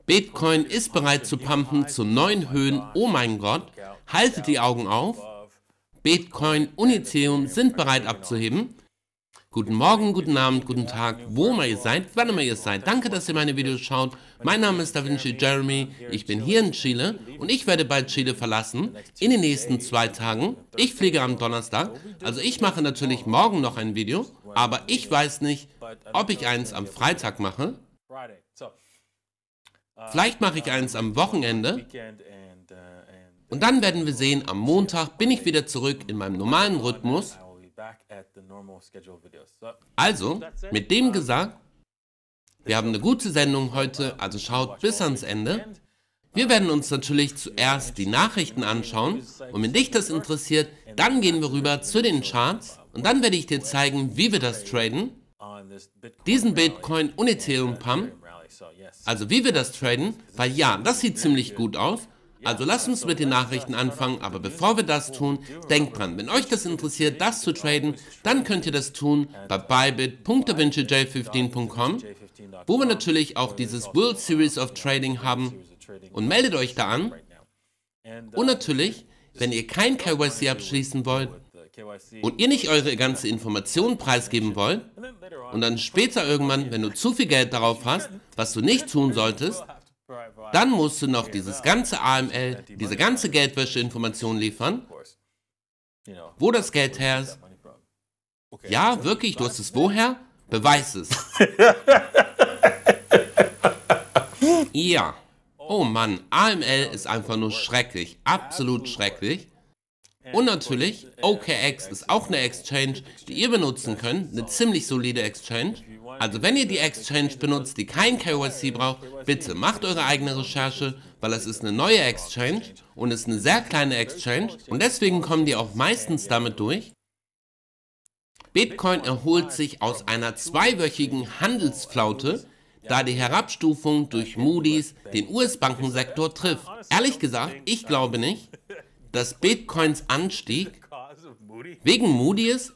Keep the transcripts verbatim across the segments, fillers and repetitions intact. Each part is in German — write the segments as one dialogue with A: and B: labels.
A: Bitcoin ist bereit zu pumpen zu neuen Höhen. Oh mein Gott. Haltet die Augen auf. Bitcoin und Ethereum sind bereit abzuheben. Guten Morgen, guten Abend, guten Tag, wo immer ihr seid, wann immer ihr seid. Danke, dass ihr meine Videos schaut. Mein Name ist DaVinci Jeremy. Ich bin hier in Chile und ich werde bald Chile verlassen in den nächsten zwei Tagen. Ich fliege am Donnerstag. Also ich mache natürlich morgen noch ein Video, aber ich weiß nicht, ob ich eins am Freitag mache. Vielleicht mache ich eins am Wochenende. Und dann werden wir sehen, am Montag bin ich wieder zurück in meinem normalen Rhythmus. Also, mit dem gesagt, wir haben eine gute Sendung heute, also schaut bis ans Ende. Wir werden uns natürlich zuerst die Nachrichten anschauen und wenn dich das interessiert, dann gehen wir rüber zu den Charts und dann werde ich dir zeigen, wie wir das traden. Diesen Bitcoin und Ethereum Pump, also wie wir das traden, weil ja, das sieht ziemlich gut aus. Also lasst uns mit den Nachrichten anfangen, aber bevor wir das tun, denkt dran, wenn euch das interessiert, das zu traden, dann könnt ihr das tun bei bybit punkt davinci j fünfzehn punkt com, wo wir natürlich auch dieses World Series of Trading haben und meldet euch da an. Und natürlich, wenn ihr kein K Y C abschließen wollt und ihr nicht eure ganze Information preisgeben wollt und dann später irgendwann, wenn du zu viel Geld darauf hast, was du nicht tun solltest, dann musst du noch dieses ganze A M L, diese ganze Geldwäsche-Information liefern. Wo das Geld her ist? Ja, wirklich, du hast es woher? Beweis es. Ja. Oh Mann, A M L ist einfach nur schrecklich, absolut schrecklich. Und natürlich, O K X ist auch eine Exchange, die ihr benutzen könnt, eine ziemlich solide Exchange. Also wenn ihr die Exchange benutzt, die kein K Y C braucht, bitte macht eure eigene Recherche, weil es ist eine neue Exchange und es ist eine sehr kleine Exchange und deswegen kommen die auch meistens damit durch. Bitcoin erholt sich aus einer zweiwöchigen Handelsflaute, da die Herabstufung durch Moody's den U S-Bankensektor trifft. Ehrlich gesagt, ich glaube nicht, dass Bitcoins Anstieg wegen Moody's,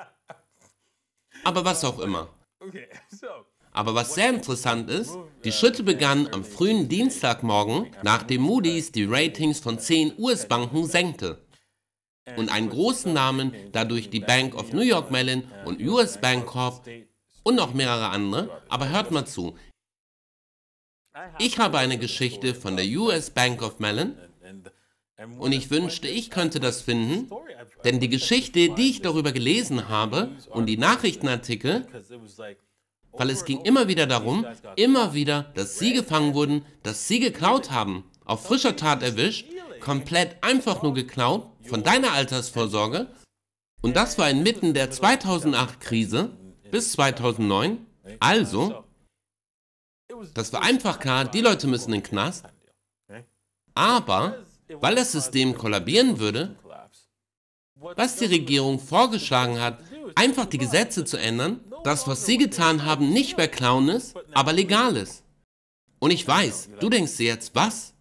A: aber was auch immer. Aber was sehr interessant ist, die Schritte begannen am frühen Dienstagmorgen, nachdem Moody's die Ratings von zehn U S-Banken senkte und einen großen Namen, dadurch die Bank of New York Mellon und U S Bancorp und noch mehrere andere, aber hört mal zu. Ich habe eine Geschichte von der U S Bank of Mellon und ich wünschte, ich könnte das finden, denn die Geschichte, die ich darüber gelesen habe und die Nachrichtenartikel, weil es ging immer wieder darum, immer wieder, dass sie gefangen wurden, dass sie geklaut haben, auf frischer Tat erwischt, komplett einfach nur geklaut von deiner Altersvorsorge und das war inmitten der zweitausendacht Krise bis zweitausendneun, also, das war einfach klar, die Leute müssen in den Knast, aber weil das System kollabieren würde, was die Regierung vorgeschlagen hat, einfach die Gesetze zu ändern, das, was sie getan haben, nicht mehr klauen ist, aber legal ist. Und ich weiß, du denkst dir jetzt, was?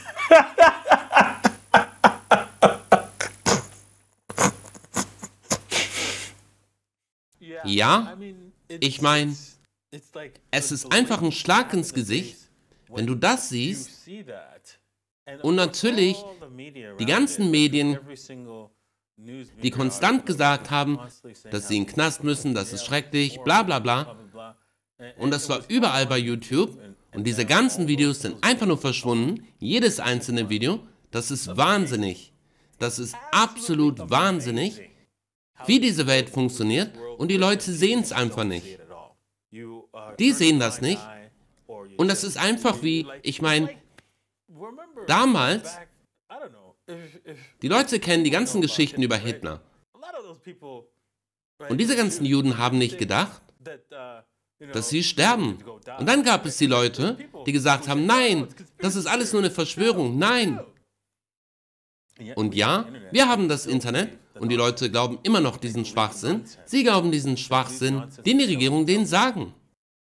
A: Ja, ich meine, es ist einfach ein Schlag ins Gesicht, wenn du das siehst. Und natürlich, die ganzen Medien, die konstant gesagt haben, dass sie in den Knast müssen, das ist schrecklich, bla bla bla. Und das war überall bei YouTube. Und diese ganzen Videos sind einfach nur verschwunden. Jedes einzelne Video. Das ist wahnsinnig. Das ist absolut wahnsinnig, wie diese Welt funktioniert. Und die Leute sehen es einfach nicht. Die sehen das nicht. Und das ist einfach wie, ich meine, damals, die Leute kennen die ganzen Geschichten über Hitler. Und diese ganzen Juden haben nicht gedacht, dass sie sterben. Und dann gab es die Leute, die gesagt haben, nein, das ist alles nur eine Verschwörung, nein. Und ja, wir haben das Internet und die Leute glauben immer noch diesen Schwachsinn. Sie glauben diesen Schwachsinn, den die Regierung denen sagen.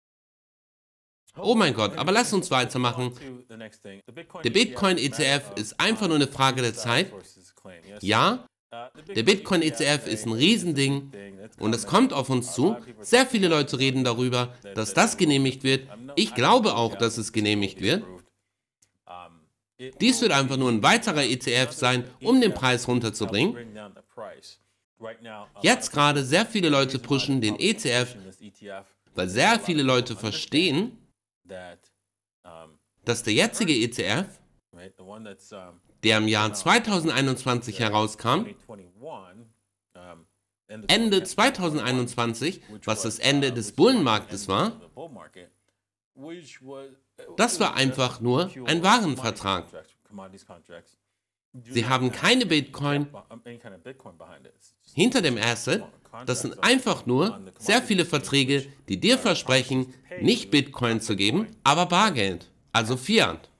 A: Oh mein Gott, aber lass uns weitermachen. Der Bitcoin-E T F ist einfach nur eine Frage der Zeit. Ja, der Bitcoin-E T F ist ein Riesending und es kommt auf uns zu. Sehr viele Leute reden darüber, dass das genehmigt wird. Ich glaube auch, dass es genehmigt wird. Dies wird einfach nur ein weiterer E T F sein, um den Preis runterzubringen. Jetzt gerade sehr viele Leute pushen den E T F, weil sehr viele Leute verstehen, dass der jetzige E T F, der im Jahr zweitausendeinundzwanzig herauskam, Ende zweitausendeinundzwanzig, was das Ende des Bullenmarktes war, das war einfach nur ein Warenvertrag. Sie haben keine Bitcoin hinter dem Asset, das sind einfach nur sehr viele Verträge, die dir versprechen, nicht Bitcoin zu geben, aber Bargeld, also Fiat.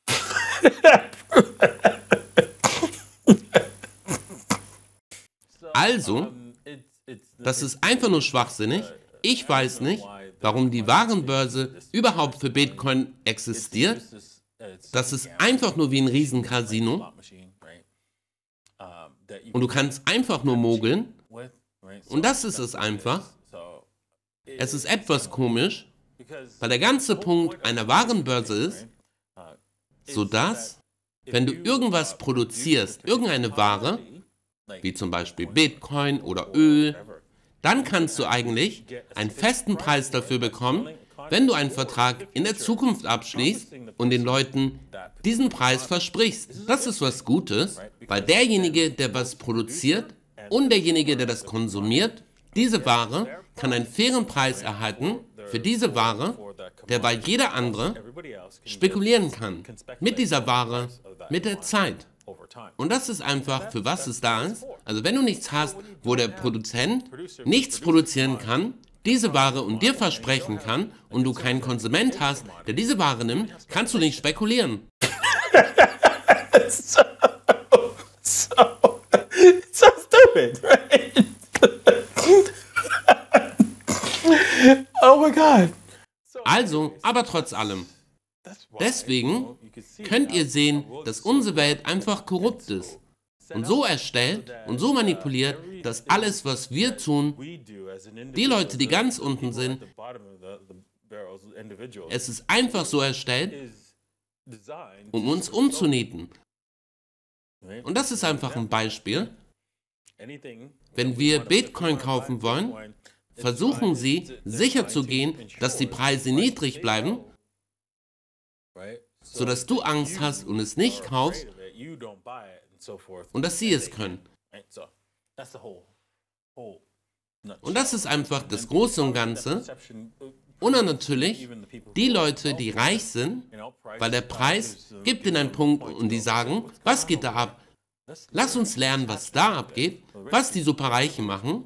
A: Also, das ist einfach nur schwachsinnig. Ich weiß nicht, warum die Warenbörse überhaupt für Bitcoin existiert. Das ist einfach nur wie ein Riesencasino. Und du kannst einfach nur mogeln. Und das ist es einfach. Es ist etwas komisch, weil der ganze Punkt einer Warenbörse ist, sodass, wenn du irgendwas produzierst, irgendeine Ware, wie zum Beispiel Bitcoin oder Öl, dann kannst du eigentlich einen festen Preis dafür bekommen, wenn du einen Vertrag in der Zukunft abschließt und den Leuten diesen Preis versprichst. Das ist was Gutes, weil derjenige, der was produziert und derjenige, der das konsumiert, diese Ware kann einen fairen Preis erhalten für diese Ware, derweil jeder andere spekulieren kann mit dieser Ware, mit der Zeit. Und das ist einfach, für was es da ist. Also wenn du nichts hast, wo der Produzent nichts produzieren kann, diese Ware und dir versprechen kann und du keinen Konsument hast, der diese Ware nimmt, kannst du nicht spekulieren.
B: so, so, so stupid, right? Oh my God.
A: Also, aber trotz allem. Deswegen könnt ihr sehen, dass unsere Welt einfach korrupt ist und so erstellt und so manipuliert, dass alles, was wir tun, die Leute, die ganz unten sind, es ist einfach so erstellt, um uns umzunieten. Und das ist einfach ein Beispiel. Wenn wir Bitcoin kaufen wollen, versuchen sie, sicherzugehen, dass die Preise niedrig bleiben, sodass du Angst hast und es nicht kaufst und dass sie es können. Und das ist einfach das Große und Ganze. Und dann natürlich die Leute, die reich sind, weil der Preis gibt ihnen einen Punkt und die sagen, was geht da ab? Lass uns lernen, was da abgeht, was die Superreichen machen.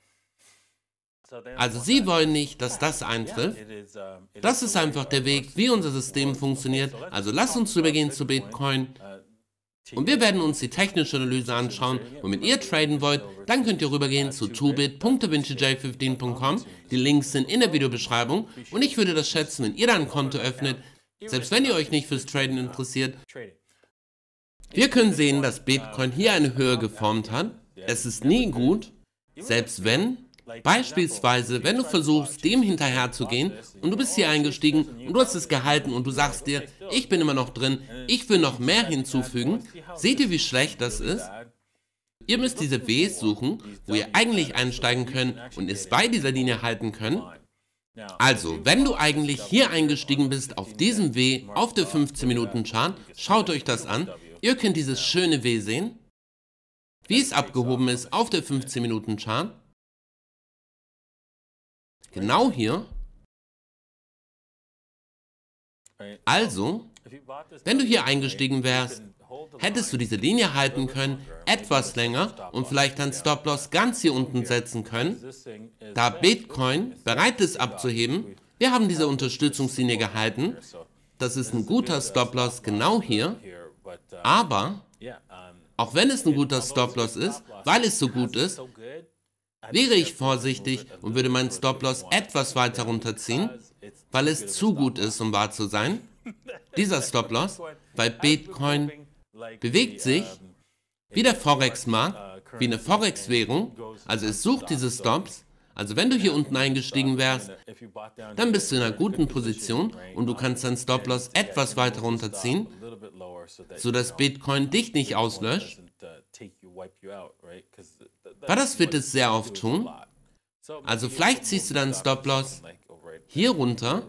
A: Also sie wollen nicht, dass das eintrifft. Das ist einfach der Weg, wie unser System funktioniert. Also lasst uns übergehen zu Bitcoin. Und wir werden uns die technische Analyse anschauen. Und wenn ihr traden wollt, dann könnt ihr rübergehen zu two bit punkt davinci j fünfzehn punkt com. Die Links sind in der Videobeschreibung. Und ich würde das schätzen, wenn ihr da ein Konto öffnet, selbst wenn ihr euch nicht fürs Traden interessiert. Wir können sehen, dass Bitcoin hier eine Höhe geformt hat. Es ist nie gut, selbst wenn... Beispielsweise, wenn du versuchst, dem hinterher zu gehen und du bist hier eingestiegen und du hast es gehalten und du sagst dir, ich bin immer noch drin, ich will noch mehr hinzufügen, seht ihr, wie schlecht das ist? Ihr müsst diese Ws suchen, wo ihr eigentlich einsteigen könnt und es bei dieser Linie halten könnt. Also, wenn du eigentlich hier eingestiegen bist auf diesem W, auf der fünfzehn Minuten Chart, schaut euch das an. Ihr könnt dieses schöne W sehen, wie es abgehoben ist auf der fünfzehn Minuten Chart. Genau hier. Also, wenn du hier eingestiegen wärst, hättest du diese Linie halten können, etwas länger und vielleicht dein Stop-Loss ganz hier unten setzen können. Da Bitcoin bereit ist abzuheben, wir haben diese Unterstützungslinie gehalten. Das ist ein guter Stop-Loss genau hier. Aber, auch wenn es ein guter Stop-Loss ist, weil es so gut ist, wäre ich vorsichtig und würde meinen Stop-Loss etwas weiter runterziehen, weil es zu gut ist, um wahr zu sein. Dieser Stop-Loss, weil Bitcoin bewegt sich wie der Forex-Markt, wie eine Forex-Währung, also es sucht diese Stops. Also wenn du hier unten eingestiegen wärst, dann bist du in einer guten Position und du kannst deinen Stop-Loss etwas weiter runterziehen. sodass Bitcoin dich nicht auslöscht? Weil das wird es sehr oft tun. Also vielleicht ziehst du dann Stop-Loss hier runter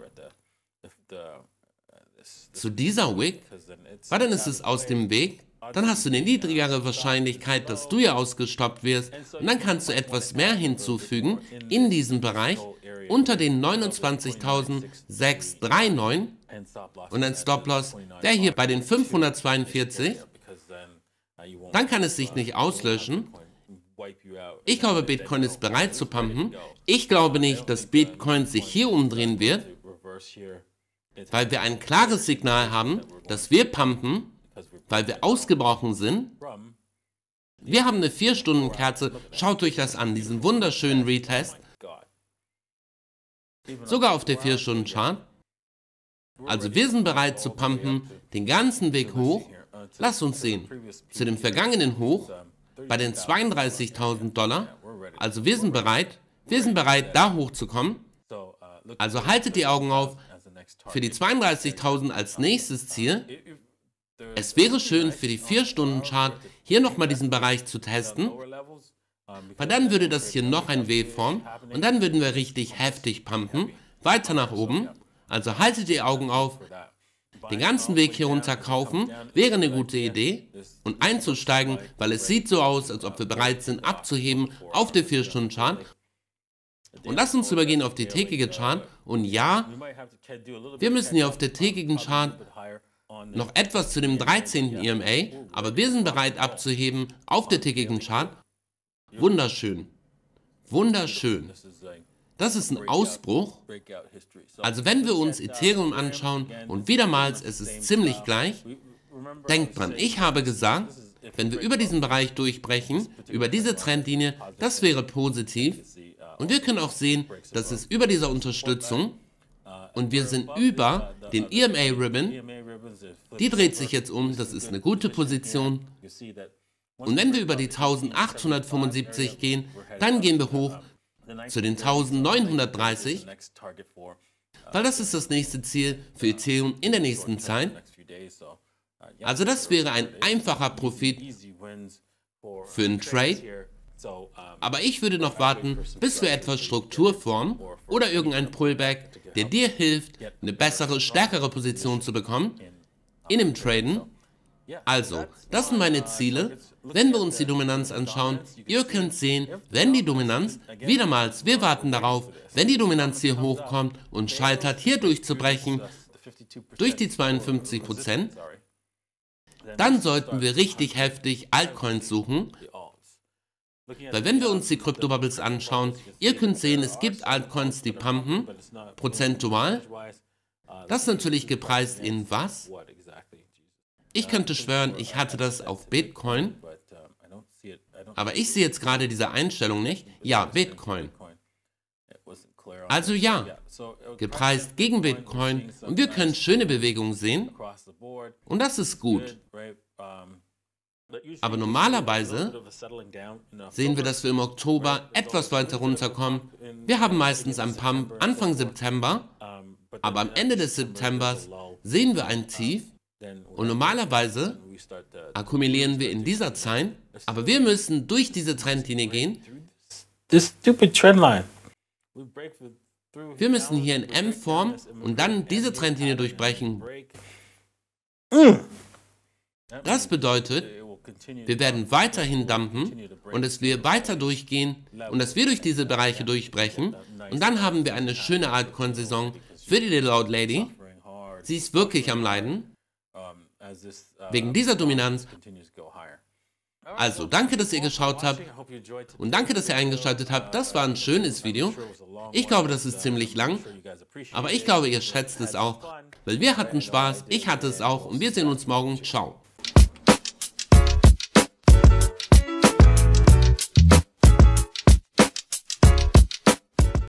A: zu dieser Wick, weil dann ist es aus dem Weg. Dann hast du eine niedrigere Wahrscheinlichkeit, dass du hier ausgestoppt wirst und dann kannst du etwas mehr hinzufügen in diesem Bereich unter den neunundzwanzigtausendsechshundertneunundreißig und ein Stop-Loss wäre hier bei den fünfhundertzweiundvierzig. Dann kann es sich nicht auslöschen. Ich glaube, Bitcoin ist bereit zu pumpen. Ich glaube nicht, dass Bitcoin sich hier umdrehen wird, weil wir ein klares Signal haben, dass wir pumpen, weil wir ausgebrochen sind. Wir haben eine vier Stunden Kerze, schaut euch das an, diesen wunderschönen Retest. Sogar auf der vier Stunden Chart. Also wir sind bereit zu pumpen, den ganzen Weg hoch. Lass uns sehen, zu dem vergangenen Hoch, bei den zweiunddreißigtausend Dollar. Also wir sind bereit, wir sind bereit, da hochzukommen. Also haltet die Augen auf für die zweiunddreißigtausend als nächstes Ziel. Es wäre schön für die vier Stunden Chart hier nochmal diesen Bereich zu testen, weil dann würde das hier noch ein W formen und dann würden wir richtig heftig pumpen, weiter nach oben. Also haltet die Augen auf, den ganzen Weg hier runter kaufen wäre eine gute Idee und einzusteigen, weil es sieht so aus, als ob wir bereit sind abzuheben auf der vier Stunden Chart. Und lass uns übergehen auf die tägige Chart und ja, wir müssen hier auf der tägigen Chart noch etwas zu dem dreizehnten E M A, aber wir sind bereit abzuheben auf der tägigen Chart. Wunderschön. Wunderschön. Das ist ein Ausbruch. Also wenn wir uns Ethereum anschauen und wiedermals, es ist ziemlich gleich, denkt dran, ich habe gesagt, wenn wir über diesen Bereich durchbrechen, über diese Trendlinie, das wäre positiv. Und wir können auch sehen, dass es über dieser Unterstützung und wir sind über den E M A-Ribbon, die dreht sich jetzt um, das ist eine gute Position. Und wenn wir über die eintausendachthundertfünfundsiebzig gehen, dann gehen wir hoch zu den eintausendneunhundertdreißig, weil das ist das nächste Ziel für Ethereum in der nächsten Zeit. Also das wäre ein einfacher Profit für einen Trade. Aber ich würde noch warten, bis wir etwas Struktur formen oder irgendein Pullback, der dir hilft, eine bessere, stärkere Position zu bekommen in dem Traden. Also, das sind meine Ziele. Wenn wir uns die Dominanz anschauen, ihr könnt sehen, wenn die Dominanz, wiedermals, wir warten darauf, wenn die Dominanz hier hochkommt und scheitert, hier durchzubrechen, durch die zweiundfünfzig Prozent, dann sollten wir richtig heftig Altcoins suchen. Weil wenn wir uns die Crypto-Bubbles anschauen, ihr könnt sehen, es gibt Altcoins, die pumpen, prozentual. Das ist natürlich gepreist in was? Ich könnte schwören, ich hatte das auf Bitcoin, aber ich sehe jetzt gerade diese Einstellung nicht. Ja, Bitcoin. Also ja, gepreist gegen Bitcoin und wir können schöne Bewegungen sehen und das ist gut. Aber normalerweise sehen wir, dass wir im Oktober etwas weiter runterkommen. Wir haben meistens einen Pump Anfang September, aber am Ende des Septembers sehen wir ein Tief und normalerweise akkumulieren wir in dieser Zeit, aber wir müssen durch diese Trendlinie gehen.
B: This stupid trendline.
A: Wir müssen hier in M-Form und dann diese Trendlinie durchbrechen. Das bedeutet, wir werden weiterhin dumpen und es wird weiter durchgehen und dass wir durch diese Bereiche durchbrechen und dann haben wir eine schöne Altcoin-Saison für die Little Old Lady. Sie ist wirklich am Leiden wegen dieser Dominanz. Also, danke, dass ihr geschaut habt und danke, dass ihr eingeschaltet habt. Das war ein schönes Video. Ich glaube, das ist ziemlich lang, aber ich glaube, ihr schätzt es auch, weil wir hatten Spaß, ich hatte es auch und wir sehen uns morgen. Ciao.